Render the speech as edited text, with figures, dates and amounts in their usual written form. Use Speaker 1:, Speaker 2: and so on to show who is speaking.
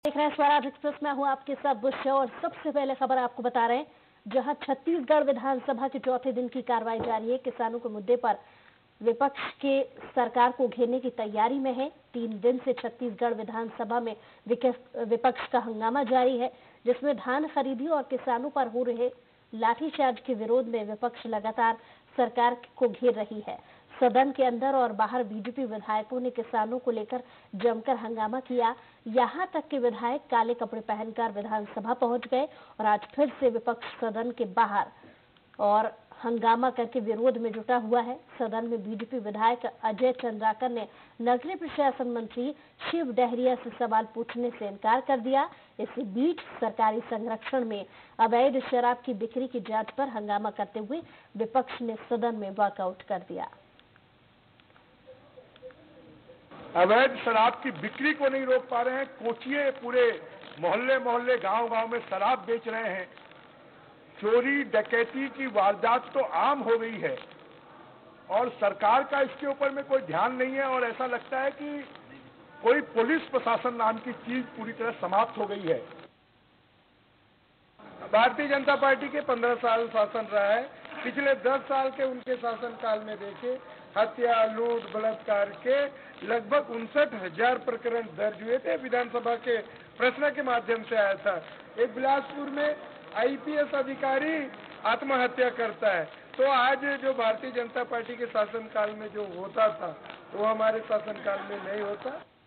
Speaker 1: देख रहे हैं स्वराज एक्सप्रेस में हूं आपके साथ बुश्य और सबसे पहले खबर आपको बता रहे हैं, जहां छत्तीसगढ़ विधानसभा के चौथे दिन की कार्रवाई जारी है। किसानों के मुद्दे पर विपक्ष के सरकार को घेरने की तैयारी में है। 3 दिन से छत्तीसगढ़ विधानसभा में विपक्ष का हंगामा जारी है, जिसमें धान खरीदी और किसानों पर हो रहे लाठीचार्ज के विरोध में विपक्ष लगातार सरकार को घेर रही है। सदन के अंदर और बाहर बीजेपी विधायकों ने किसानों को लेकर जमकर हंगामा किया। यहां तक कि विधायक काले कपड़े पहनकर विधानसभा पहुंच गए और आज फिर से विपक्ष सदन के बाहर और हंगामा करके विरोध में जुटा हुआ है। सदन में बीजेपी विधायक अजय चंद्राकर ने नगरीय प्रशासन मंत्री शिव डहरिया से सवाल पूछने से इनकार कर दिया। इसी बीच सरकारी संरक्षण में अवैध शराब की बिक्री की जांच पर हंगामा करते हुए विपक्ष ने सदन में वॉकआउट कर दिया।
Speaker 2: अवैध शराब की बिक्री को नहीं रोक पा रहे हैं। कोचिए पूरे मोहल्ले मोहल्ले गांव-गांव में शराब बेच रहे हैं। चोरी डकैती की वारदात तो आम हो गई है और सरकार का इसके ऊपर में कोई ध्यान नहीं है और ऐसा लगता है कि कोई पुलिस प्रशासन नाम की चीज पूरी तरह समाप्त हो गई है।
Speaker 3: भारतीय जनता पार्टी के 15 साल शासन रहा है। पिछले 10 साल के उनके शासन काल में देखे हत्या, लूट, बलात्कार के लगभग 59,000 प्रकरण दर्ज हुए थे। विधानसभा के प्रश्न के माध्यम से आया था। एक बिलासपुर में आईपीएस अधिकारी आत्महत्या करता है, तो आज जो भारतीय जनता पार्टी के शासन काल में जो होता था वो हमारे शासन काल में नहीं होता।